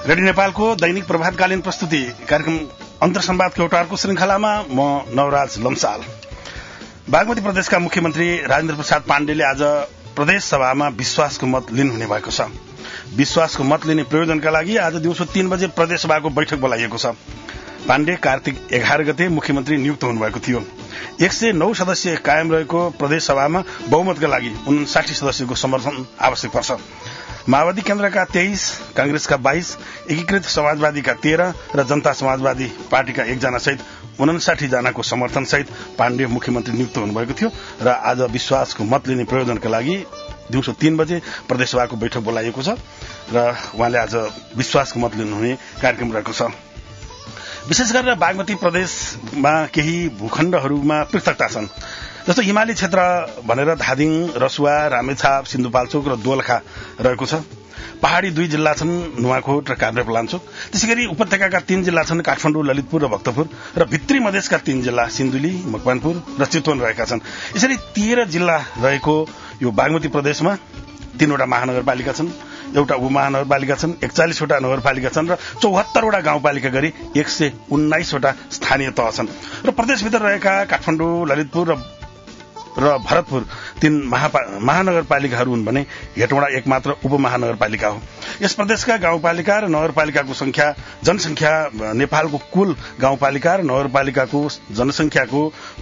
Radio नेपालको दैनिक प्रभातकालीन प्रस्तुति कार्यक्रम अन्तर्संवादको एउटा अर्को श्रृंखलामा म नवराज लम्साल। बागमती प्रदेशका मुख्यमन्त्री राजेन्द्र प्रसाद पाण्डेले आज प्रदेश सभामा विश्वासको मत लिनुहुने भएको छ। विश्वासको मत लिने प्रयोजनका लागि आज दिउँसो 3 बजे प्रदेश सभाको बैठक बोलाइएको छ। पाण्डे कार्तिक 11 गते मुख्यमन्त्री नियुक्त हुनुभएको थियो। 109 सदस्य कायम रहेको प्रदेश सभामा बहुमतका लागि 59 सदस्यको समर्थन आवश्यक पर्छ। माओवादी केन्द्रका 23, कांग्रेसका 22, एकीकृत समाजवादीका 13 र जनता समाजवादी पार्टीका 1 जना सहित 59 जनाको समर्थन सहित पाण्डे मुख्यमन्त्री नियुक्त हुनुभएको थियो र आज विश्वासको मत लिने प्रयोजनका लागि दिउँसो 3 बजे प्रदेशसभाको बैठक बोलाइएको छ र उहाँले आज विश्वासको मत लिनुहुने कार्यक्रम रहेको छ। विशेष गरेर बागमती प्रदेशमा केही भूखण्डहरूमा पृथकता छन्, जस्तो हिमाली क्षेत्र भनेर धादिङ, रसुवा, रामेछाप, सिन्धुपाल्चोक र दोलखा रहेको छ। पहाड़ी 2 जिल्ला छन्, नुवाकोट र काभ्रेपलाञ्चोक। त्यसैगरी उपत्यकाका 3 जिल्ला छन्, काठमाडौँ, ललितपुर र भक्तपुर, र भित्री मधेसका 3 जिल्ला सिन्धुली, मकवानपुर र चितवन रहेका छन्। यसरी 13 जिल्ला रहेको यो बागमती प्रदेशमा 3 वटा महानगरपालिका छन्, एउटा उपमहानगरपालिका छन्, 41 वटा नगरपालिका छन् र 74 वटा गाउँपालिका गरी 119 वटा स्थानीय तह छन्। र प्रदेशभित्र रहेका काठमाडौँ, ललितपुर र भरतपुर 3 महानगरपालिकाहरू हुन् भने हेटौँडा एकमात्र उपमहानगरपालिका हो। यस प्रदेशका गाउँपालिका र नगरपालिकाको जनसंख्या नेपालको कुल गाउँपालिका र नगरपालिकाको जनसंख्याको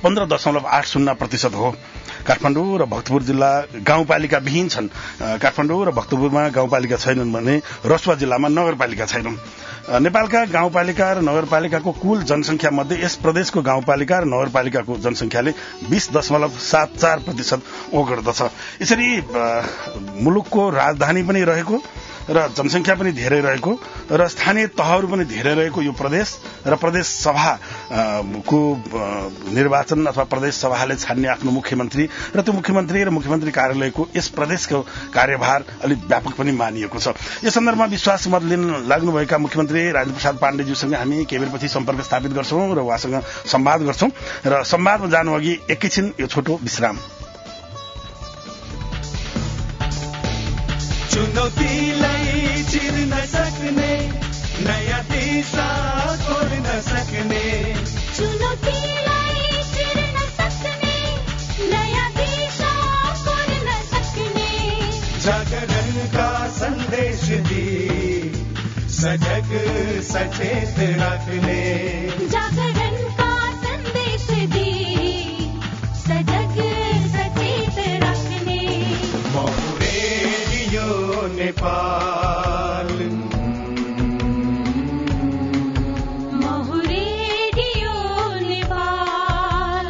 15.80% हो। काठमाडौँ र भक्तपुर जिल्ला गाउँपालिका विहीन छन्। काठमाडौँ र भक्तपुरमा गाउँपालिका छैनन् भने रसुवा जिल्लामा नगरपालिका छैनन्। नेपालका गाउँपालिका र नगरपालिकाको कुल जनसंख्या मध्ये यस प्रदेशको गाउँपालिका र नगरपालिकाको जनसंख्याले 20.74% ओगट्दछ। यसरी मुलुकको राजधानी पनि रहेको र जनसंख्या पनि धेरै रहेको र स्थानीय तहहरू पनि धेरै रहेको यो प्रदेश र प्रदेश सभाको निर्वाचन अथवा प्रदेश सभाले छान्ने आफ्नो मुख्यमन्त्री र त्यो मुख्यमन्त्री र मुख्यमन्त्री कार्यालयको यस प्रदेशको कार्यभार अलिक व्यापक पनि मानिएको छ। यस सन्दर्भमा विश्वास मत लिन लाग्नुभएका मुख्यमन्त्री राजेन्द्र प्रसाद पाण्डेज्यूसँग हामी केही बेरपछि सम्पर्क स्थापित गर्छौं र उहाँसँग संवाद गर्छौं र संवादमा जानु अघि एकैछिन यो छोटो विश्राम। चुनौतीलाई चिर्न सक्ने नयाँ दिशा खोल्न सक्ने, चुनौतीलाई चिर्न सक्ने नयाँ दिशा खोल्न सक्ने, जागरणका सन्देश दी सजग सचेत राख्ने, जागरणका सन्देश दी सजग सचेत राख्ने। नेपाल महु रेडियो नेपाल,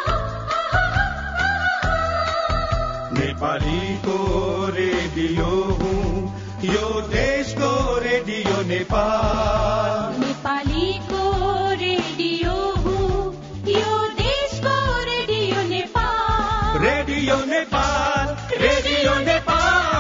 नेपालीको रेडियो हुँ यो देशको रेडियो नेपाल, नेपालीको रेडियो हुँ यो देशको radio Nepal, radio Nepal, radio Nepal.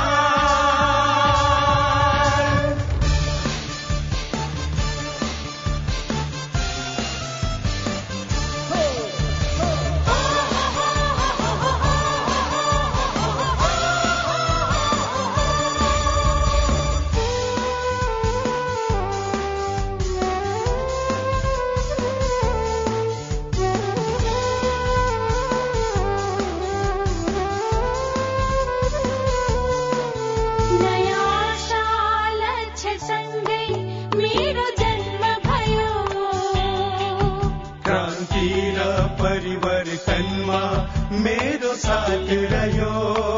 मेरो साथ रह्यो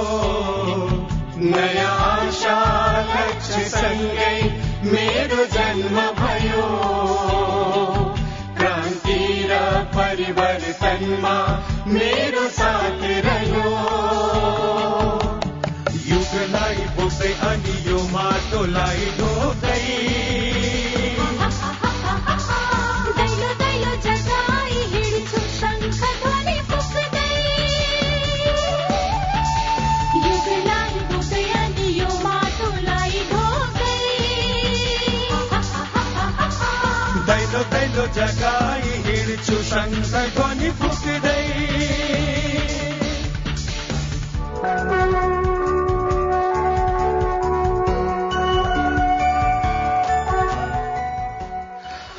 नयाँ आशा लक्ष्य सँगै मेरो जन्म भयो, क्रान्ति र परिवर्तनमा मेरो साथ रह्यो, युगलाई बोक्दै अनि यो माटोलाई ढोक्दै दैलो जगाई हिँड्छु शङ्ख ध्वनि फुक्दै।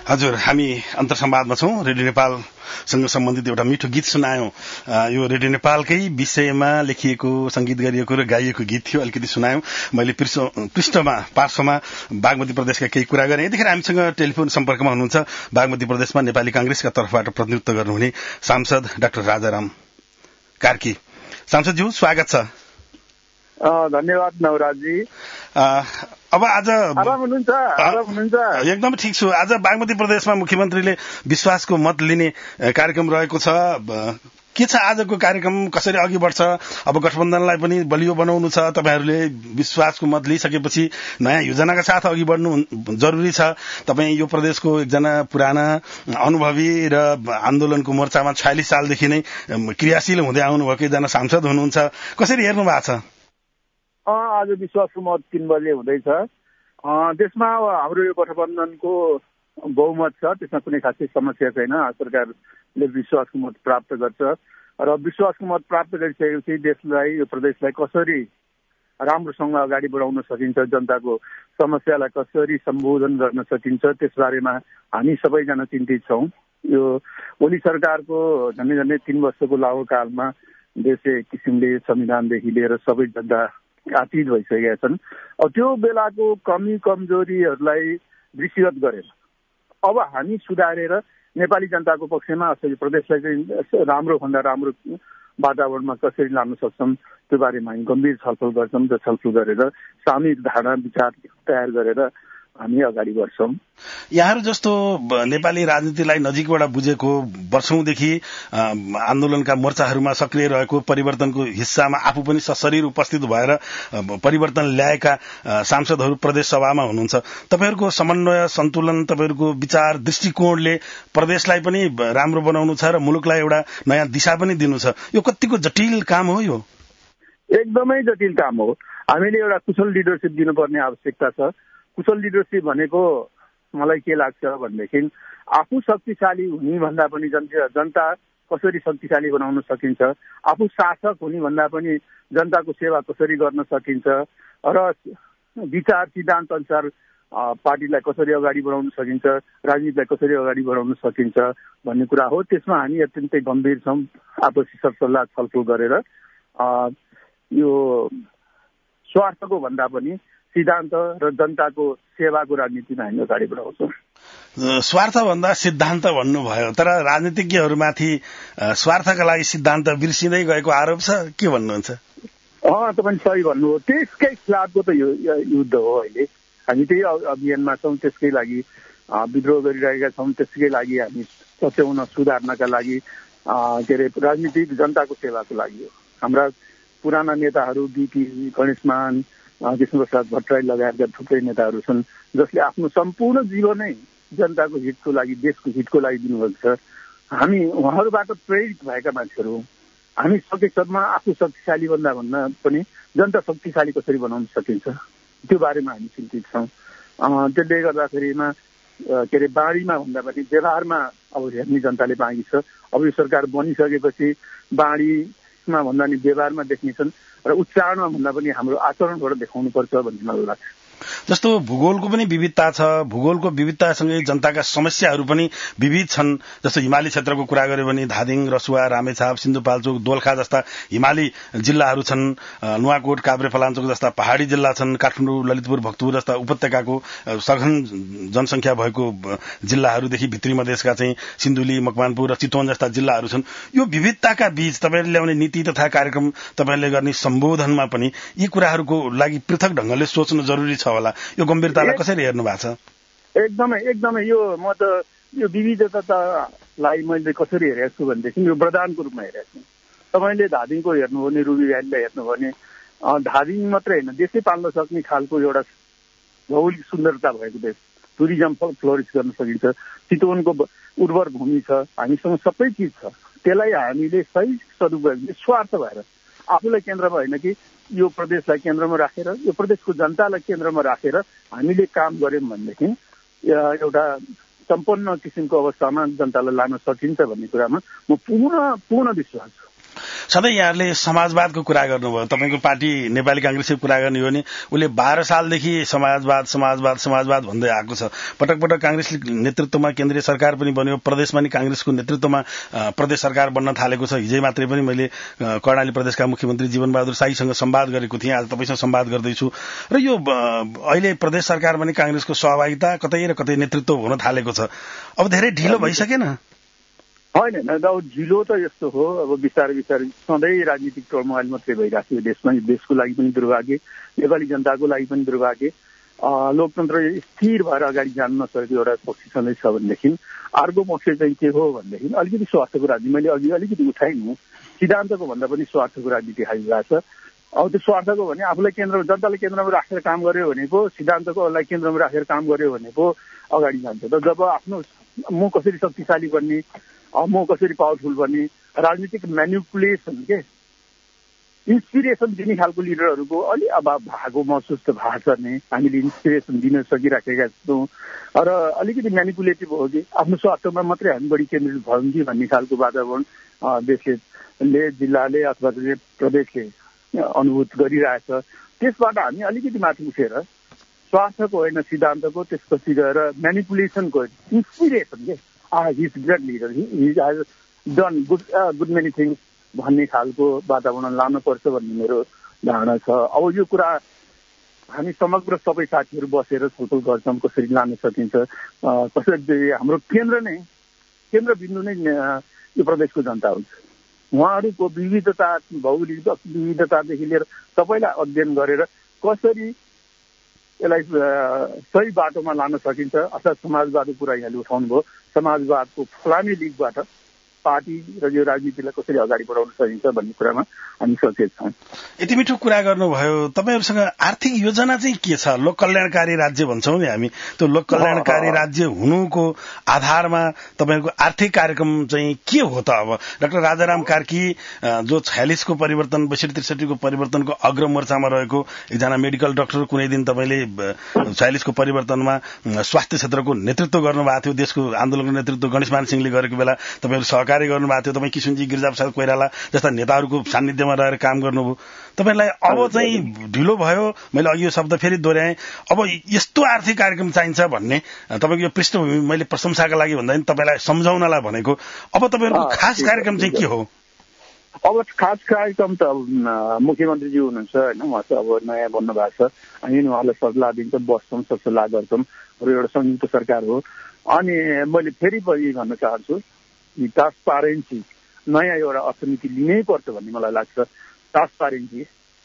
हजुर, हामी अन्तर्संवादमा छौं। रेडियो नेपालसँग सम्बन्धित एउटा मिठो गीत सुनायौं। यो रेडियो नेपालकै विषयमा लेखिएको, संगीत गरिएको र गाइएको गीत थियो। अलिकति सुनायौं। मैले पृष्ठमा पार्श्वमा बागमती प्रदेशका केही कुरा गरेँ। यतिखेर हामीसँग टेलिफोन सम्पर्कमा हुनुहुन्छ बागमती प्रदेशमा नेपाली कांग्रेसका तर्फबाट प्रतिनिधित्व गर्नुहुने सांसद डाक्टर राजाराम कार्की। सांसदज्यू, स्वागत छ। धन्यवाद नवराजी। अब आज आराम हुनुहुन्छ? एकदम ठिक छु। आज बागमती प्रदेशमा मुख्यमन्त्रीले विश्वासको मत लिने कार्यक्रम रहेको छ। के छ आजको कार्यक्रम? कसरी अघि बढ्छ? अब गठबन्धनलाई पनि बलियो बनाउनु छ। तपाईहरूले विश्वासको मत लिइसकेपछि नयाँ योजनाका साथ अघि बढ्नु जरुरी छ। तपाईँ यो प्रदेशको एकजना पुराना अनुभवी र आन्दोलनको मोर्चामा 46 सालदेखि नै क्रियाशील हुँदै आउनुभएको एकजना सांसद हुनुहुन्छ। कसरी हेर्नु भएको छ? आज विश्वासको मत 3 बजे हुँदैछ। त्यसमा हाम्रो यो गठबन्धनको बहुमत छ। त्यसमा कुनै खासै समस्या छैन। सरकारले विश्वासको मत प्राप्त गर्छ र विश्वासको मत प्राप्त गरिसकेपछि देशलाई, यो प्रदेशलाई कसरी राम्रोसँग अगाडि बढाउन सकिन्छ, जनताको समस्यालाई कसरी सम्बोधन गर्न सकिन्छ, त्यसबारेमा हामी सबैजना चिन्तित छौँ। यो ओली सरकारको झन्डै 3 वर्षको लामो कालमा देश एक किसिमले संविधानदेखि लिएर सबै जनता आतित भइसकेका छन्। त्यो बेलाको कमी कमजोरीहरूलाई दृष्टिगत गरेर अब हामी सुधारेर नेपाली जनताको पक्षमा असली प्रदेशलाई चाहिँ राम्रोभन्दा राम्रो वातावरणमा कसरी लान सक्छौँ त्यो बारेमा हामी गम्भीर छलफल गर्छौँ र छलफल गरेर सामूहिक धारणा विचार तयार गरेर हामी अगाडि बढ्छौँ। यहाँहरू जस्तो नेपाली राजनीतिलाई नजिकबाट बुझेको, वर्षौंदेखि आन्दोलनका मोर्चाहरूमा सक्रिय रहेको, परिवर्तनको हिस्सामा आफू पनि सशरीर उपस्थित भएर परिवर्तन ल्याएका सांसदहरू प्रदेश सभामा हुनुहुन्छ। तपाईहरूको समन्वय, सन्तुलन, तपाईहरूको विचार, दृष्टिकोणले प्रदेशलाई पनि राम्रो बनाउनु छ र मुलुकलाई एउटा नयाँ दिशा पनि दिनु छ। यो कतिको जटिल काम हो? यो एकदमै जटिल काम हो। हामीले एउटा कुशल लिडरसिप दिनुपर्ने आवश्यकता छ। कुशल लिडरसिप भनेको मलाई के लाग्छ भनेदेखि आफू शक्तिशाली हुने भन्दा पनि जनता कसरी शक्तिशाली बनाउन सकिन्छ, आफू शासक हुने भन्दा पनि जनताको सेवा कसरी गर्न सकिन्छ र विचार सिद्धान्त अनुसार पार्टीलाई कसरी अगाडि बढाउन सकिन्छ, राजनीतिलाई कसरी अगाडि बढाउन सकिन्छ भन्ने कुरा हो। त्यसमा हामी अत्यन्तै गम्भीर छौँ। आपसी सरसल्लाह छलफल गरेर यो स्वार्थको भन्दा पनि सिद्धान्त र जनताको सेवाको राजनीतिमा हामी अगाडि बढाउँछौँ। स्वार्थ भन्दा सिद्धान्त भन्नुभयो, तर राजनीतिज्ञहरूमाथि स्वार्थका लागि सिद्धान्त बिर्सिँदै गएको आरोप छ। के भन्नुहुन्छ? तपाईँ सही भन्नुभयो। त्यसकै खिलाफको त युद्ध हो अहिले। हामी त्यही अभियानमा छौँ। त्यसकै लागि विद्रोह गरिरहेका छौँ। त्यसकै लागि हामी सच्याउन, सुधार्नका लागि राजनीति जनताको सेवाको लागि हो। हाम्रा पुराना नेताहरू बीपी गणेशमान, कृष्णप्रसाद भट्टराई लगायतका थुप्रै नेताहरू छन् जसले आफ्नो सम्पूर्ण जीवनै जनताको हितको लागि, देशको हितको लागि दिनुभएको छ। हामी उहाँहरूबाट प्रेरित भएका मान्छेहरू हौँ। हामी सकेसम्म आफू शक्तिशाली भन्दा पनि जनता शक्तिशाली कसरी बनाउन सकिन्छ त्यो बारेमा हामी चिन्तित छौँ। त्यसले गर्दाखेरिमा बाढीमा भन्दा पनि व्यवहारमा अब हेर्ने जनताले बाँकी छ। अब यो सरकार बनिसकेपछि बाढीमा भन्दा नि व्यवहारमा देख्नेछन् र उच्चारणमा भन्दा पनि हाम्रो आचरणबाट देखाउनुपर्छ भन्ने मलाई लाग्छ। जस्तो भूगोलको पनि विविधता छ। भूगोलको विविधतासँगै जनताका समस्याहरू पनि विविध छन्। जस्तो हिमाली क्षेत्रको कुरा गर्यो भने धादिङ, रसुवा, रामेछाप, सिन्धुपाल्चोक, दोलखा जस्ता हिमाली जिल्लाहरू छन्। नुवाकोट, काभ्रेपलाञ्चोक जस्ता पहाड़ी जिल्ला छन्। काठमाडौँ, ललितपुर, भक्तपुर जस्ता उपत्यकाको सघन जनसंख्या भएको जिल्लाहरूदेखि भित्री मधेसका चाहिँ सिन्धुली, मकवानपुर र चितवन जस्ता जिल्लाहरू छन्। यो विविधताका बीच तपाईँहरूले ल्याउने नीति तथा कार्यक्रम, तपाईँहरूले गर्ने सम्बोधनमा पनि यी कुराहरूको लागि पृथक ढंगले सोच्नु जरुरी छ होला। यो गम्भीरतालाई कसरी हेर्नु भएको छ? एकदमै यो म त यो विविधतालाई मैले कसरी हेरेको छु भनेदेखि यो वरदानको रूपमा हेरेको छु। तपाईँले धादिङको हेर्नु भने, रुबी भ्यालीलाई हेर्नु भने धादिङ मात्रै होइन, देशै पाल्न सक्ने खालको एउटा भौगोलिक सुन्दरता भएको देश, टुरिज्म फ्लोरिस गर्न सकिन्छ। चितवनको उर्वर भूमि छ, हामीसँग सबै चिज छ। त्यसलाई हामीले सही सदुपयोग, निस्वार्थ भएर आफूलाई केन्द्रमा होइन कि यो प्रदेशलाई केन्द्रमा राखेर, यो प्रदेशको जनतालाई केन्द्रमा राखेर हामीले काम गर्यौं भनेदेखि एउटा सम्पन्न किसिमको अवस्थामा जनतालाई लान सकिन्छ भन्ने कुरामा म पूर्ण विश्वास छु। सधैँ यहाँहरूले समाजवादको कुरा गर्नुभयो। तपाईँको पार्टी नेपाली कांग्रेसको कुरा गर्ने हो भने उसले 12 सालदेखि समाजवाद समाजवाद समाजवाद भन्दै आएको छ। पटक पटक कांग्रेसले नेतृत्वमा केन्द्रीय सरकार पनि बन्यो, प्रदेशमा नि कांग्रेसको नेतृत्वमा प्रदेश सरकार बन्न थालेको छ। हिजै मात्रै पनि मैले कर्णाली प्रदेशका मुख्यमन्त्री जीवनबहादुर साईसँग संवाद गरेको थिएँ, आज तपाईसँग संवाद गर्दैछु। र यो अहिले प्रदेश सरकारमा नि कांग्रेसको सहभागिता कतै र कतै नेतृत्व हुन थालेको छ। अब धेरै ढिलो भइसकेन? होइन, अब ढिलो त यस्तो हो, अब बिस्तारै बिस्तारै सधैँ राजनीतिक टर्मोइल मात्रै भइरहेको देशमा। देशको लागि पनि दुर्भाग्य, नेपाली जनताको लागि पनि दुर्भाग्य। लोकतन्त्र स्थिर भएर अगाडि जान नसकेको एउटा पक्ष छँदैछ भनेदेखि अर्को पक्ष चाहिँ के हो भनेदेखि अलिकति स्वार्थको राजनीति, मैले अघि अलिकति उठाएँ नि, सिद्धान्तको भन्दा पनि स्वार्थको राजनीति खाइरहेको छ। अब त्यो स्वार्थको भने आफूलाई जनतालाई केन्द्रमा राखेर काम गर्यो भने पो, सिद्धान्तकोलाई केन्द्रमा राखेर काम गर्यो भने पो अगाडि जान्छ। त जब आफ्नो म कसरी शक्तिशाली बन्ने, म कसरी पावरफुल बन्ने, राजनीतिक म्यानिपुलेसन के इन्सपिरेसन दिने खालको लिडरहरूको अलि अभाव भएको महसुस त भएको छ नि। हामीले इन्सपिरेसन दिन सकिराखेका छौँ र अलिकति म्यानिपुलेटिभ हो कि आफ्नो स्वार्थमा मात्रै हामी बढी केन्द्रित भयौँ कि भन्ने खालको वातावरण देशले, जिल्लाले अथवा प्रदेशले अनुभूत गरिरहेछ। त्यसबाट हामी अलिकति माथि उठेर स्वार्थको होइन सिद्धान्तको, त्यसपछि गएर म्यानिपुलेसनको इन्सपिरेसन के he is a great leader. He has done good many things भन्ने खालको वातावरण लानुपर्छ भन्ने मेरो धारणा छ। अब यो कुरा हामी समग्र सबै साथीहरू बसेर छलफल गर्छौँ कसरी लान सकिन्छ, कसरी हाम्रो केन्द्र बिन्दु नै यो प्रदेशको जनता हुन्छ। उहाँहरूको विविधता, भौगोलिक विविधतादेखि लिएर सबैलाई अध्ययन गरेर कसरी यसलाई सही बाटोमा लान सकिन्छ। अर्थात् समाजवादको कुरा यहाँले उठाउनु भयो, समाजवादको फलामे लिगबाट पार्टी र यो राजनीतिलाई कसरी अगाडि बढाउन सकिन्छ भन्ने कुरामा हामी सचेत छौँ। यति मिठो कुरा गर्नुभयो। तपाईँहरूसँग आर्थिक योजना चाहिँ के छ? लोक कल्याणकारी राज्य भन्छौँ नि हामी, त्यो लोक कल्याणकारी राज्य हुनुको आधारमा तपाईँहरूको आर्थिक कार्यक्रम चाहिँ के हो त? अब डाक्टर राजाराम कार्की जो 46 को परिवर्तन 62-63 को परिवर्तनको अग्रमोर्चामा रहेको एकजना मेडिकल डाक्टर, कुनै दिन तपाईँले 46 को परिवर्तनमा स्वास्थ्य क्षेत्रको नेतृत्व गर्नुभएको थियो, देशको आन्दोलनको नेतृत्व गणेशमान सिंहले गरेको बेला तपाईँहरू सहकारी गर्नुभएको थियो। तपाईँ किशुनजी गिरिजाप्रसाद कोइराला जस्ता नेताहरूको सान्निध्यमा रहेर काम गर्नुभयो। तपाईँलाई अब चाहिँ ढिलो भयो, मैले अघि यो शब्द फेरि दोहोऱ्याएँ, अब यस्तो आर्थिक कार्यक्रम चाहिन्छ भन्ने तपाईँको यो पृष्ठभूमि मैले प्रशंसाका लागि भन्दा पनि तपाईँलाई सम्झाउनलाई भनेको। अब तपाईँहरूको खास कार्यक्रम चाहिँ के हो? अब खास कार्यक्रम त मुख्यमन्त्रीजी हुनुहुन्छ होइन, उहाँ चाहिँ अब नयाँ बन्नु भएको छ, हामी उहाँलाई सल्लाह दिन्छौँ, बस्छौँ, सल्लाह गर्छौँ र एउटा संयुक्त सरकार हो। अनि मैले फेरि पनि भन्न चाहन्छु ट्रान्सपारेन्सी, नयाँ एउटा अर्थनीति लिनै पर्छ भन्ने मलाई लाग्छ। ट्रान्सपारेन्सी,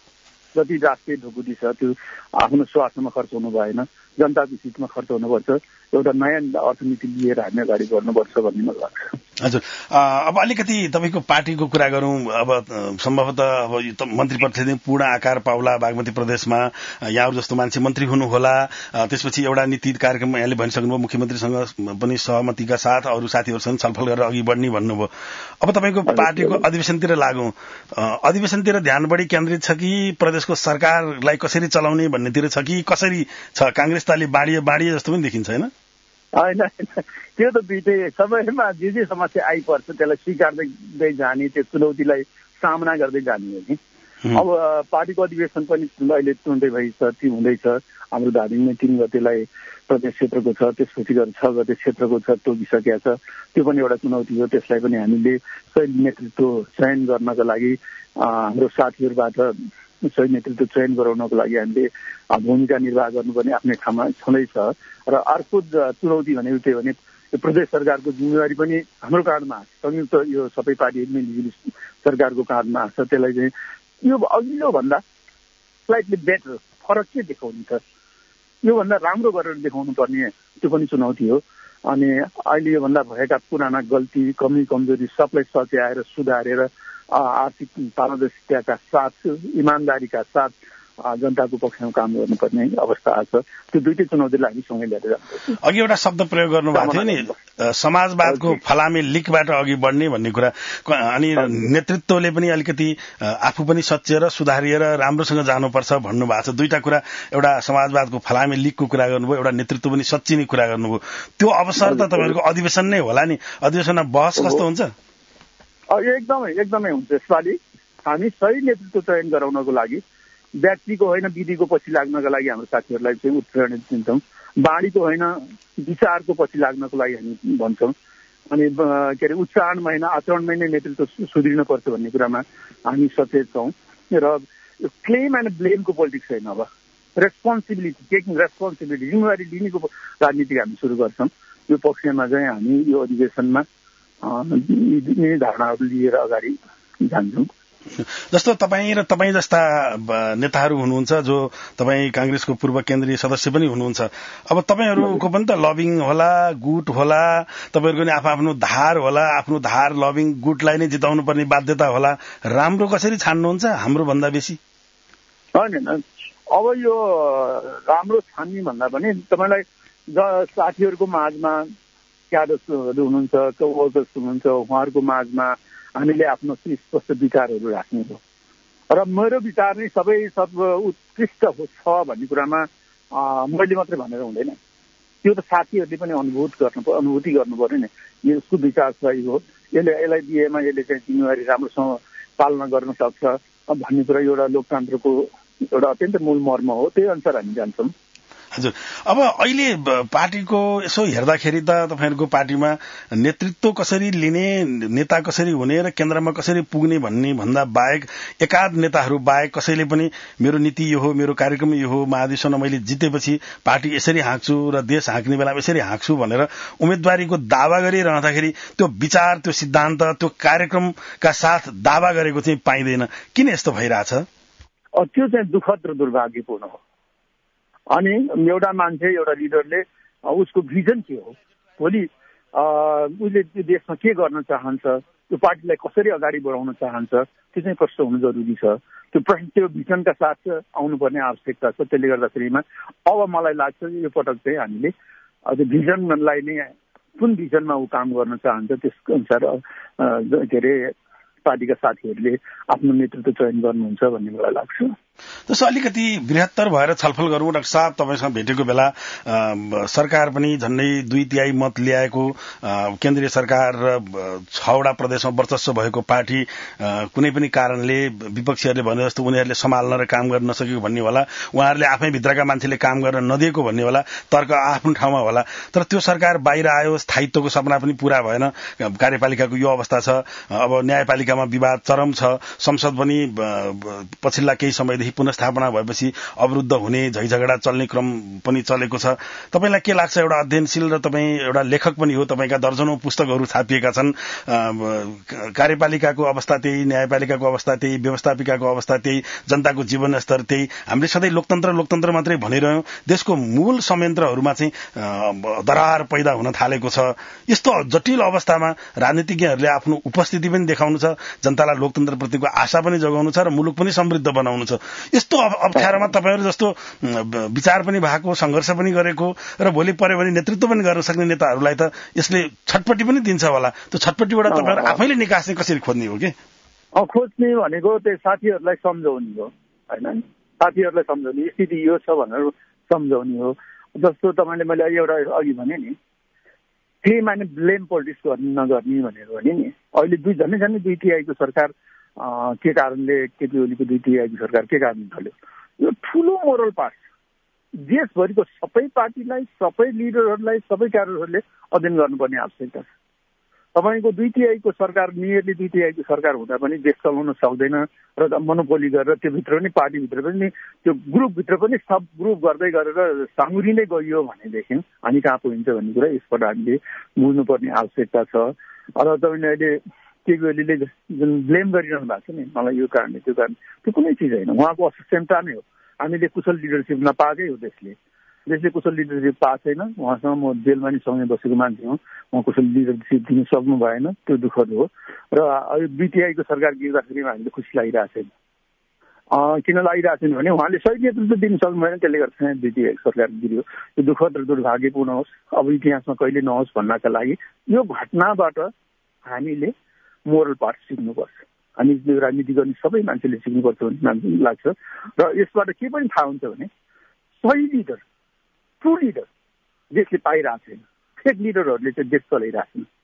जति राष्ट्रिय ढुकुटी छ त्यो आफ्नो स्वार्थमा खर्च हुनु भएन, जनताको हितमा खर्च हुनुपर्छ। एउटा नयाँ अर्थनीति लिएर हामी अगाडि बढ्नुपर्छ भन्ने मलाई लाग्छ। हजुर, अब अलिकति तपाईँको पार्टीको कुरा गरौँ। अब सम्भवतः अब मन्त्री पद चाहिँ पूर्ण आकार पाउला बागमती प्रदेशमा, यहाँहरू जस्तो मान्छे मन्त्री हुनुहोला, त्यसपछि एउटा नीति कार्यक्रम यहाँले भनिसक्नुभयो, मुख्यमन्त्रीसँग पनि सहमतिका साथ अरू साथीहरूसँग छलफल गरेर अघि बढ्ने भन्नुभयो। अब तपाईँको पार्टीको अधिवेशनतिर लागौँ। अधिवेशनतिर ध्यान बढी केन्द्रित छ कि प्रदेशको सरकारलाई कसरी चलाउने भन्नेतिर छ कि कसरी छ? कांग्रेस त अलि बाँडिए जस्तो पनि देखिन्छ होइन? होइन, त्यो त दुइटै समयमा जे समस्या आइपर्छ त्यसलाई स्वीकार्दै जाने, त्यो चुनौतीलाई सामना गर्दै जाने हो नि। अब पार्टीको अधिवेशन पनि अहिले हुँदैछ। हाम्रो धादिङमा 3 गतेलाई प्रदेश क्षेत्रको छ, त्यसपछि गएर 6 गते क्षेत्रको छ, तोकिसकेका छ। त्यो पनि एउटा चुनौती हो। त्यसलाई पनि हामीले सही नेतृत्व चयन गर्नको लागि हाम्रो साथीहरूबाट सही नेतृत्व चयन गराउनको लागि हामीले भूमिका निर्वाह गर्नुपर्ने आफ्नै ठाउँमा छँदैछ। र अर्को चुनौती भनेको के भने प्रदेश सरकारको जिम्मेवारी पनि हाम्रो काँधमा, संयुक्त यो सबै पार्टीहरू मिलिजुली सरकारको काँधमा छ। त्यसलाई चाहिँ यो अघिल्लो भन्दा स्लाइटली बेटर फरक के देखाउनु छ, योभन्दा राम्रो गरेर देखाउनु पर्ने त्यो पनि चुनौती हो। अनि अहिले योभन्दा भएका पुराना गल्ती, कमी कमजोरी सबलाई सच्याएर सुधारेर आर्थिक पारदर्शिताका साथ, इमान्दारीका साथ जनताको पक्षमा काम गर्नुपर्ने अवस्था आछ। त्यो दुईटै चुनौतीलाई हामी सँगै लिएर जानुपर्छ। अघि एउटा शब्द प्रयोग गर्नुभएको थियो नि, समाजवादको फलामे लिकबाट अघि बढ्ने भन्ने कुरा, अनि नेतृत्वले पनि अलिकति आफू पनि सच्याएर सुधारिएर राम्रोसँग जानुपर्छ भन्नुभएको छ। दुईटा कुरा, एउटा समाजवादको फलामे लिकको कुरा गर्नुभयो, एउटा नेतृत्व पनि सच्चिने कुरा गर्नुभयो। त्यो अवसर त तपाईँहरूको अधिवेशन नै होला नि। अधिवेशनमा बहस कस्तो हुन्छ? एकदमै हुन्छ। यसपालि हामी सही नेतृत्व चयन गराउनको लागि व्यक्तिको होइन विधिको पछि लाग्नका लागि हाम्रो साथीहरूलाई चाहिँ उत्प्रेरणा दिन्छौँ। बाणीको होइन विचारको पछि लाग्नको लागि हामी भन्छौँ। अनि के अरे उच्चारणमा होइन आचरणमै नै नेतृत्व सुध्रिनुपर्छ भन्ने कुरामा हामी सचेत छौँ। र क्लेम एन्ड ब्लेमको पोलिटिक्स होइन, अब रेस्पोन्सिबिलिटी, टेकिङ रेस्पोन्सिबिलिटी, जिम्मेवारी लिनेको राजनीति हामी सुरु गर्छौँ। यो पक्षमा चाहिँ हामी यो अधिवेशनमा यी धारणाहरू लिएर अगाडि जान्छौँ। जस्तो तपाईँ र तपाईँ जस्ता नेताहरू हुनुहुन्छ जो तपाईँ कांग्रेसको पूर्व केन्द्रीय सदस्य पनि हुनुहुन्छ, अब तपाईँहरूको पनि त लबिङ होला, गुट होला, तपाईँहरूको नि आफ्नो धार होला, आफ्नो धार लबिङ गुटलाई नै जिताउनु पर्ने बाध्यता होला। राम्रो कसरी छान्नुहुन्छ हाम्रो भन्दा बेसी? होइन, अब यो राम्रो छान्ने भन्दा पनि तपाईँलाई साथीहरूको माझमा क्याडर्सहरू हुनुहुन्छ, वर्कर्स हुनुहुन्छ, उहाँहरूको माझमा हामीले आफ्नो स्पष्ट विचारहरू राख्ने हो। र मेरो विचार नै सबै सब उत्कृष्ट छ भन्ने कुरामा मैले मात्रै भनेर हुँदैन। त्यो त साथीहरूले पनि अनुभूति गर्नु पर्यो नि। यो उसको विचार सही हो, यसलाई दिएमा यसले चाहिँ जिम्मेवारी राम्रोसँग पालना गर्न सक्छ भन्ने कुरा एउटा लोकतन्त्रको एउटा अत्यन्त मूल मर्म हो। त्यही अनुसार हामी जान्छौँ। हजुर, अब अहिले पार्टीको यसो हेर्दाखेरि त तपाईँहरूको पार्टीमा नेतृत्व कसरी लिने, नेता कसरी हुने र केन्द्रमा कसरी पुग्ने भन्ने भन्दा बाहेक एकाध नेताहरू बाहेक कसैले पनि मेरो नीति यो हो, मेरो कार्यक्रम यो हो, महाधिवेशनमा मैले जितेपछि पार्टी यसरी हाँक्छु र देश हाँक्ने बेलामा यसरी हाँक्छु भनेर उम्मेदवारीको दावा गरिरहँदाखेरि त्यो विचार, त्यो सिद्धान्त, त्यो कार्यक्रमका साथ दावा गरेको चाहिँ पाइँदैन। किन यस्तो भइरहेछ? त्यो चाहिँ दुःखद र दुर्भाग्यपूर्ण हो। अनि एउटा मान्छे, एउटा लिडरले उसको भिजन के हो, भोलि उसले देशमा के गर्न चाहन्छ, त्यो पार्टीलाई कसरी अगाडि बढाउन चाहन्छ, त्यो चाहिँ प्रश्न हुनु जरुरी छ। त्यो भिजनका साथ आउनुपर्ने आवश्यकता छ। त्यसले गर्दाखेरिमा अब मलाई लाग्छ यो पटक चाहिँ हामीले त्यो भिजनलाई नै कुन भिजनमा ऊ काम गर्न चाहन्छ त्यसको अनुसार के अरे पार्टीका साथीहरूले आफ्नो नेतृत्व चयन गर्नुहुन्छ भन्ने मलाई लाग्छ। जस्तो अलिकति बृहत्तर भएर छलफल गरौँ। डाक्टर साहब, तपाईसँग भेटेको बेला सरकार पनि झन्डै 2/3 मत ल्याएको, केन्द्रीय सरकार र 6वटा प्रदेशमा वर्चस्व भएको पार्टी कुनै पनि कारणले विपक्षीहरूले भने जस्तो उनीहरूले सम्हाल्न र काम गर्न नसकेको भन्ने होला, उहाँहरूले आफै भित्रका मान्छेले काम गर्न नदिएको भन्ने होला, तर्क आफ्नो ठाउँमा होला। तर त्यो सरकार बाहिर आयो, स्थायित्वको सपना पनि पूरा भएन, कार्यपालिकाको यो अवस्था छ। अब न्यायपालिकामा विवाद चरम छ, संसद पनि पछिल्ला केही समयदेखि पुनस्थापना भएपछि अवरुद्ध हुने, झैझगडा चल्ने क्रम पनि चलेको छ। तपाईलाई के लाग्छ? एउटा अध्ययनशील र तपाईँ एउटा लेखक पनि हो, तपाईका दर्जनौं पुस्तकहरू छापिएका छन्। कार्यपालिकाको अवस्था त्यही, न्यायपालिकाको अवस्था त्यही, व्यवस्थापिकाको अवस्था त्यही, जनताको जीवनस्तर त्यही। हामीले सधैँ लोकतन्त्र मात्रै भनिरह्यौं, देशको मूल संयन्त्रहरूमा चाहिँ दरार पैदा हुन थालेको छ। यस्तो जटिल अवस्थामा राजनीतिज्ञहरूले आफ्नो उपस्थिति पनि देखाउनु छ, जनतालाई लोकतन्त्रप्रतिको आशा पनि जगाउनु छ र मुलुक पनि समृद्ध बनाउनु छ। यस्तो अप्ठ्यारोमा तपाईहरू जस्तो विचार पनि भएको, संघर्ष पनि गरेको र भोलि पर्यो भने नेतृत्व पनि गर्न सक्ने नेताहरूलाई त यसले छटपटी पनि दिन्छ होला। त्यो छटपटीबाट तपाईहरू आफैले निकास्ने कसरी खोज्ने हो कि? खोज्ने भनेको त्यही साथीहरूलाई सम्झाउने हो, हैन? साथीहरूलाई सम्झाउने, स्थिति यो छ भनेर सम्झाउने हो। जस्तो तपाईँले मैले एउटा अघि भने नि, क्लेम एन्ड ब्लेम पोलिटिक्स नगर्ने भनेर भने नि, अहिले झन्डै 2/3 को सरकार के कारणले, केपी ओलीको 2/3 सरकार के कारण चल्यो? यो ठुलो मोरल पास देशभरिको सबै पार्टीलाई, सबै लिडरहरूलाई, सबै क्याडरहरूले अध्ययन गर्नुपर्ने आवश्यकता छ। तपाईँको 2/3 सरकार, नियरली 2/3 सरकार हुँदा पनि देश चलाउन सक्दैन र मोनोपोली गरेर त्योभित्र पनि पार्टीभित्र पनि त्यो ग्रुपभित्र पनि सब ग्रुप गर्दै गरेर साँगुरिँदै गइयो भनेदेखि अनि कहाँ पुगिन्छ भन्ने कुरा यसबाट हामीले बुझ्नुपर्ने आवश्यकता छ। र तपाईँले अहिले केपी ओलीले जुन ब्लेम गरिरहनु भएको छ नि, मलाई यो कारणले त्यो कारण, त्यो कुनै चिज होइन, उहाँको असिस्टेन्टता नै हो। हामीले कुशल लिडरसिप नपाएकै हो। देशले कुशल लिडरसिप पाएको छैन। उहाँसँग म जेलमा नि सँगै बसेको मान्छे हुँ, उहाँ कुशल लिडरसिप दिन सक्नु भएन, त्यो दुःखद हो। र 2/3 को सरकार गिर्दाखेरि हामीले खुसी लागिरहेको छैन। किन लागिरहेको छैन भने उहाँले सही नेतृत्व दिन सक्नु भएन, त्यसले गर्दा 2/3 सरकार गिर्यो। यो दुःखद र दुर्भाग्यपूर्ण होस्, अब इतिहासमा कहिले नहोस् भन्नका लागि यो घटनाबाट हामीले मोरल पार्ट सिक्नुपर्छ। हामी राजनीति गर्ने सबै मान्छेले सिक्नुपर्छ भन्ने लाग्छ। र यसबाट के पनि थाहा हुन्छ भने सही लिडर, ट्रु लिडर देशले पाइरहेको छैन। फेक लिडरहरूले चाहिँ देश चलाइरहेको छैन।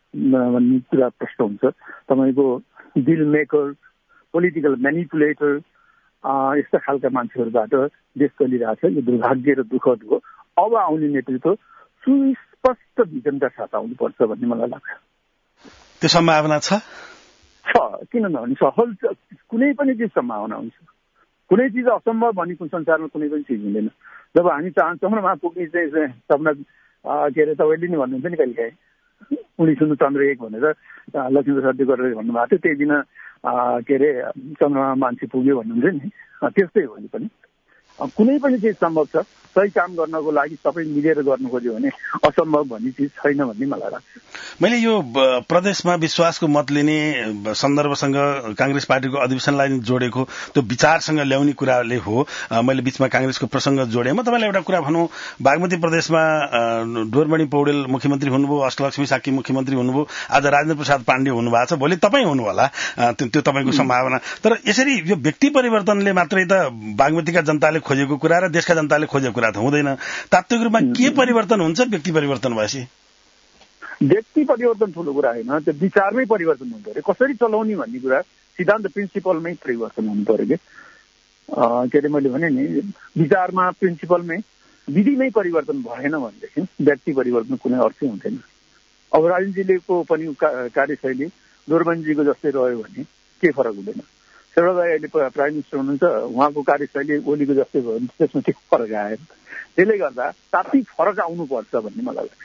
भन्ने कुरा प्रश्न हुन्छ। तपाईँको डिल मेकर, पोलिटिकल म्यानिपुलेटर यस्ता खालका मान्छेहरूबाट देश चलिरहेछ। यो दुर्भाग्य र दुःखद हो। अब आउने नेतृत्व सुस्पष्ट भिजनका साथ आउनुपर्छ भन्ने मलाई लाग्छ। त्यो सम्भावना छ? किन नहुने? सहज कुनै पनि चिज सम्भावना हुन्छ। कुनै चिज असम्भव भनेको संसारमा कुनै पनि चिज हुँदैन। जब हामी चाहन्छौँ र वहाँ पुग्ने चाहिँ सपना के अरे तपाईँले नि भन्नुहुन्छ नि कहिलेकाहीँ 19 चन्द्र 1 भनेर लक्ष्मीप्रसाद देवकोटाले भन्नुभएको थियो। त्यही दिन के अरे चन्द्रमा मान्छे पुग्यो भन्नुहुन्छ नि, त्यस्तै हो। पनि कुनै पनि चिज सम्भव छ। सही काम गर्नको लागि सबै मिलेर गर्नु खोज्यो भने असम्भव भन्ने चिज छैन भन्ने मलाई लाग्छ। मैले यो प्रदेशमा विश्वासको मत लिने सन्दर्भसँग कांग्रेस पार्टीको अधिवेशनलाई जोडेको त्यो विचारसँग ल्याउने कुराले हो। मैले बीचमा कांग्रेसको प्रसंग जोडेँ। म तपाईँलाई एउटा कुरा भनौँ, बागमती प्रदेशमा डोरमणि पौडेल मुख्यमन्त्री हुनुभयो, अष्टलक्ष्मी साकी मुख्यमन्त्री हुनुभयो, आज राजेन्द्र प्रसाद पाण्डे हुनुभएको छ, भोलि तपाईँ हुनु होला। त्यो तपाईँको सम्भावना। तर यसरी यो व्यक्ति परिवर्तनले मात्रै त बागमतीका जनताले खोजेको कुरा र देशका जनताले खोजेको कुरा त हुँदैन। तात्विक रूपमा के परिवर्तन हुन्छ व्यक्ति परिवर्तन भएपछि? व्यक्ति परिवर्तन ठुलो कुरा होइन, त्यो विचारमै परिवर्तन हुनु पर्यो। कसरी चलाउने भन्ने कुरा सिद्धान्त प्रिन्सिपलमै परिवर्तन हुनु पर्यो। के अरे मैले भने नि, विचारमा प्रिन्सिपलमै विधिमै परिवर्तन भएन भनेदेखि व्यक्ति परिवर्तन कुनै अर्थै हुँदैन। अब राजेन्द्रजीले को पनि कार्यशैली डोरमणिजीको जस्तै रह्यो भने के फरक हुँदैन। शेरबहादुर दाइ अहिले प्राइम मिनिस्टर हुनुहुन्छ, उहाँको कार्यशैली ओलीको जस्तै भयो भने त्यसमा के फरक आयो? त्यसले गर्दा तात्विक फरक आउनुपर्छ भन्ने मलाई लाग्छ।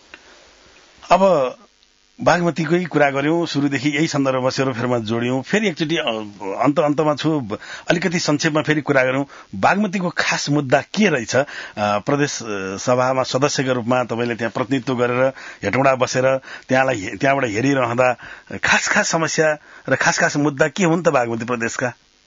अब बागमतीकै कुरा गर्यौं, सुरुदेखि यही सन्दर्भमा सेरोफेरमा जोड्यौं, फेरि एकचोटि अन्तमा छु, अलिकति संक्षेपमा फेरि कुरा गरौं। बागमतीको खास मुद्दा के रहेछ? प्रदेश सभामा सदस्यका रूपमा तपाईँले त्यहाँ प्रतिनिधित्व गरेर हेटौँडा बसेर त्यहाँबाट हेरिरहँदा खास समस्या र खास मुद्दा के हुन् त बागमती प्रदेशका?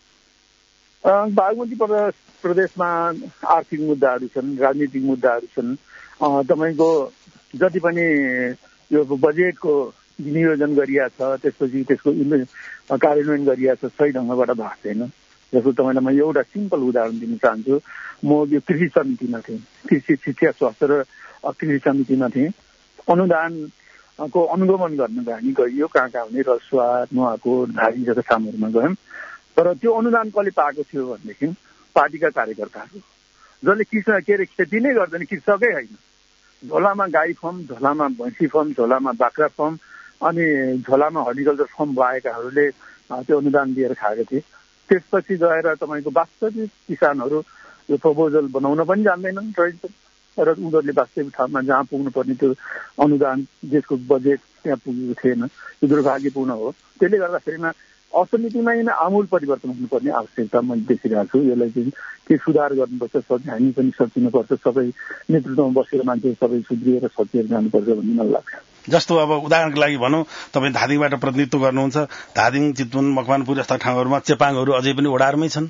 बागमती प्रदेशमा आर्थिक मुद्दाहरू छन्, राजनीतिक मुद्दाहरू छन्। तपाईँको जति पनि यो बजेटको विनियोजन गरिया छ, त्यसपछि त्यसको कार्यान्वयन गरिया छ, सही ढङ्गबाट भएको छैन। जस्तो तपाईँलाई म एउटा सिम्पल उदाहरण दिन चाहन्छु। म यो कृषि समितिमा थिएँ, कृषि शिक्षा स्वास्थ्य र कृषि समितिमा थिएँ। अनुदानको अनुगमन गर्नको लागि गइयो, कहाँ हुने रसुवा, नुवाकोट, धारी जस्ता ठाउँहरूमा गयौँ। तर त्यो अनुदान कसले पाएको थियो भनेदेखि पार्टीका कार्यकर्ताहरू, जसले खेती नै गर्दैन, कृषकै होइन। झोलामा गाई फर्म, झोलामा भैँसी फर्म, झोलामा बाख्रा फर्म अनि झोलामा हर्टिकल्चर फर्म भएकाहरूले त्यो अनुदान दिएर खाएको थिए। त्यसपछि गएर तपाईँको वास्तविक किसानहरू यो प्रपोजल बनाउन पनि जान्दैनन् रहेछ र उनीहरूले वास्तविक ठाउँमा जहाँ पुग्नुपर्ने त्यो अनुदान देशको बजेट त्यहाँ पुगेको थिएन। यो दुर्भाग्यपूर्ण हो। त्यसले गर्दाखेरिमा अर्थनीतिमा आमूल परिवर्तन हुनुपर्ने आवश्यकता मैले देखिरहेको छु। यसलाई चाहिँ के सुधार गर्नुपर्छ, हामी पनि सचिनुपर्छ, सबै नेतृत्वमा बसेर मान्छे सबै सुध्रिएर सचिएर जानुपर्छ भन्ने मलाई लाग्छ। जस्तो अब उदाहरणको लागि भनौँ, तपाईँ धादिङबाट प्रतिनिधित्व गर्नुहुन्छ, धादिङ, चितवन, मकवानपुर जस्ता ठाउँहरूमा चेपाङहरू अझै पनि ओडारमै छन्।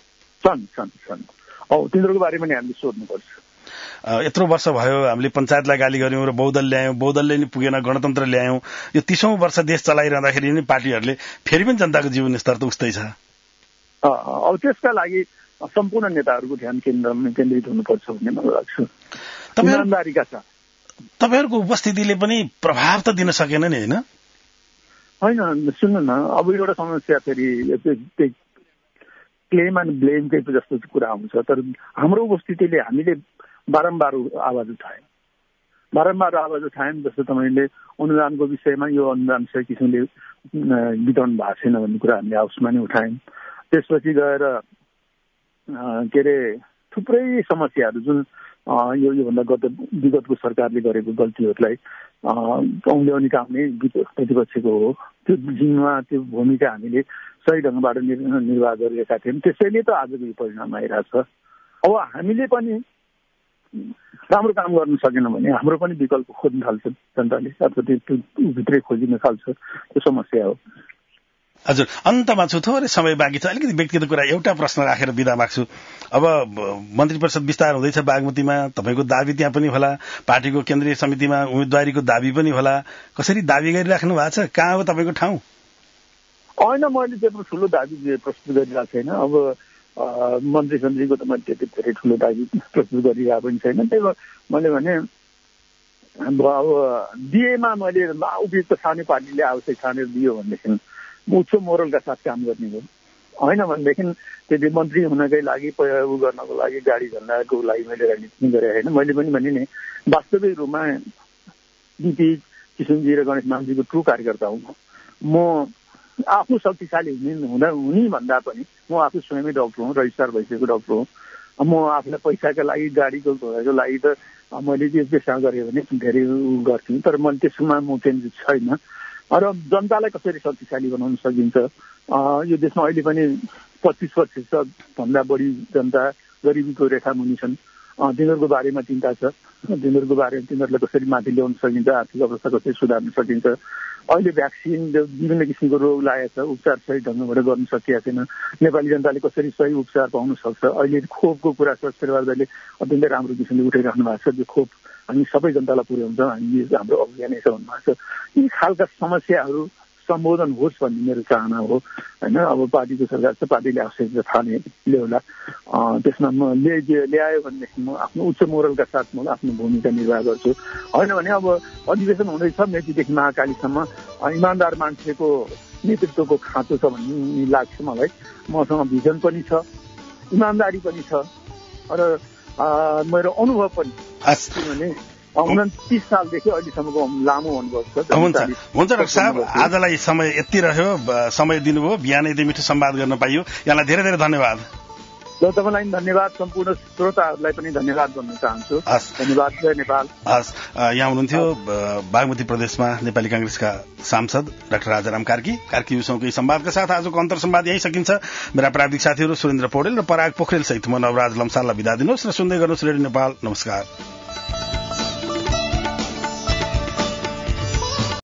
तिनीहरूको बारेमा नि हामीले सोध्नुपर्छ। यत्रो वर्ष भयो हामीले पञ्चायतलाई गाली गर्यौं र बहुदल ल्यायौं, बहुदलले नि पुगेन, गणतन्त्र ल्यायौं। यो 30औं वर्ष देश चलाइरहँदाखेरि नि पार्टीहरूले फेरि पनि जनताको जीवन स्तर त उस्तै छ। अब त्यसका लागि सम्पूर्ण नेताहरूको ध्यान केन्द्रित हुनुपर्छ भन्ने मलाई लाग्छ। इमानदारीका साथ तपाईँहरूको उपस्थितिले पनि प्रभाव त दिन सकेन नि, होइन? सुन्नु न, अब एउटा समस्या फेरि क्लेम एन्ड ब्लेमकै जस्तो कुरा आउँछ। तर हाम्रो उपस्थितिले हामीले बारम्बार आवाज उठायौँ। जस्तो तपाईँले अनुदानको विषयमा यो अनुदान सही किसिमले वितरण भएको छैन भन्ने कुरा हामीले हाउसमा नै उठायौँ। त्यसपछि गएर के अरे थुप्रै समस्याहरू जुन योभन्दा विगतको सरकारले गरेको गल्तीहरूलाई औल्याउने काम नै प्रतिपक्षको हो। त्यो जिम्मा, त्यो भूमिका हामीले सही ढङ्गबाट निर्वाह गरिरहेका थियौँ। त्यसैले त आजको यो परिणाम आइरहेछ। अब हामीले पनि राम्रो काम गर्न सकेन भने हाम्रो पनि विकल्प खोज्न थाल्छ जनताले, अथवा त्यो भित्रै खोजिन थाल्छ। त्यो समस्या हो। हजुर, अन्तमा छु, थोरै समय बाँकी छ। अलिकति व्यक्तिगत कुरा एउटा प्रश्न राखेर बिदा माग्छु। अब मन्त्री परिषद विस्तार हुँदैछ बागमतीमा, तपाईँको दाबी त्यहाँ पनि होला, पार्टीको केन्द्रीय समितिमा उम्मेदवारीको दाबी पनि होला। कसरी दाबी गरिराख्नु भएको छ? कहाँ हो तपाईँको ठाउँ? होइन, मैले त्यत्रो ठुलो दाबी प्रस्तुत गरिरहेको छैन। अब मन्त्री समितिको त मैले त्यति धेरै ठुलो दाबी प्रस्तुत गरिरहेको पनि छैन। त्यही भएर मैले भने अब दिएमा मैले उपयुक्त छाउने पार्टीले आवश्यक छानेर दियो भनेदेखि उच्च मोरलका साथ काम गर्ने हो। होइन भनेदेखि त्यति मन्त्री हुनकै लागि उ गर्नको लागि गाडी झन्डाको लागि मैले राजनीति गरेँ होइन। मैले पनि भने नि वास्तविक रूपमा डिपी किशनजी र गणेश मानजीको ट्रु कार्यकर्ता हुँ। म आफू शक्तिशाली हुने भन्दा पनि म आफू स्वयमै डक्टर हुँ, रजिस्ट्रार भइसकेको डक्टर हुँ। म आफूलाई पैसाको लागि गाडीको घोडाको लागि त मैले त्यो पेसा गरेँ भने धेरै गर्थेँ, तर मैले त्यसमा म चेन्ज छैन। र जनतालाई कसरी शक्तिशाली बनाउन सकिन्छ, यो देशमा अहिले पनि 25% भन्दा बढी जनता गरिबीको रेखा मुनि छन्। तिनीहरूको बारेमा चिन्ता छ। तिनीहरूलाई कसरी माथि ल्याउन सकिन्छ, आर्थिक अवस्था कसरी सुधार्न सकिन्छ। अहिले भ्याक्सिन विभिन्न किसिमको रोग लागेको छ, उपचार सही ढङ्गबाट गर्न सकिएको छैन। नेपाली जनताले कसरी सही उपचार पाउन सक्छ। अहिले खोपको कुरा स्वास्थ्य सेवाले अत्यन्तै राम्रो किसिमले उठाइराख्नु भएको छ। त्यो खोप हामी सबै जनतालाई पुर्याउँछौँ, हामी हाम्रो अभियानै छ भन्नुभएको छ। यी खालका समस्याहरू सम्बोधन होस् भन्ने मेरो चाहना हो होइन। अब पार्टीको सरकार छ, पार्टीले आवश्यक थाहा ल्याउला। त्यसमा म ल्यायो भनेदेखि म आफ्नो उच्च मोरलका साथ म आफ्नो भूमिका निर्वाह गर्छु। होइन भने अब अधिवेशन हुँदैछ मेचीदेखि महाकालीसम्म, इमान्दार मान्छेको नेतृत्वको खाँचो छ भन्ने लाग्छ मलाई। मसँग भिजन पनि छ, इमान्दारी पनि छ र मेरो अनुभव पनि। किनभने 29 सालदेखि अहिलेसम्मको लामो अनुभव छ। हुन्छ डाक्टर साहब, आजलाई समय यति रह्यो, समय दिनुभयो, बिहान यति मिठो संवाद गर्न पाइयो, यहाँलाई धेरै धेरै धन्यवाद। ल तपाईँलाई धन्यवाद, सम्पूर्ण श्रोताहरूलाई पनि धन्यवाद भन्न चाहन्छु। धन्यवाद। जय नेपाल। हस्, यहाँ हुनुहुन्थ्यो बागमती प्रदेशमा नेपाली कांग्रेसका सांसद डाक्टर राजाराम कार्की उसँगकै संवादका साथ आजको अन्तर संवाद यही सकिन्छ। मेरा प्राविधिक साथीहरू सुरेन्द्र पौडेल र पराग पोखरेल सहित म नवराज लम्साललाई बिदा दिनुहोस् र सुन्दै गर्नुहोस् रेडियो नेपाल। नमस्कार।